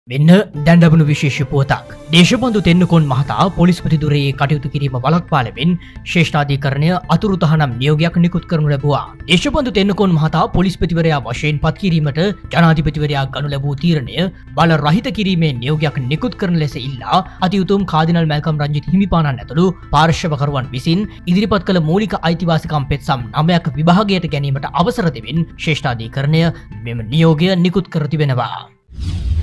මෙන්න දැන් ලැබුණු විශේෂ පුවතක්. දේශබන්දු තෙන්නකෝන් මහතා පොලිස්පති දුරේ කටයුතු කිරීම වළක්වා ලැබෙන ශ්‍රේෂ්ඨාධිකරණය අතුරු තහනම් නියෝගයක් නිකුත් කරනු ලැබුවා. දේශබන්දු තෙන්නකෝන් මහතා පොලිස්පතිවරයා වශයෙන් පත් කිරීමට ජනාධිපතිවරයා ගනු ලැබූ තීරණය බල රහිත කිරීමේ නියෝගයක් නිකුත් කරන ලෙස ඉල්ලා අතිඋතුම් කාදිනල් මැල්කම් රංජිත් හිමිපාණන් ඇතුළු පාර්ශවකරුවන් විසින් ඉදිරිපත් කළ මූලික අයිතිවාසිකම් පෙත්සම් 9ක් විභාගයට ගැනීමට අවසර දෙමින් ශ්‍රේෂ්ඨාධිකරණය මෙම නියෝගය නිකුත් කර තිබෙනවා.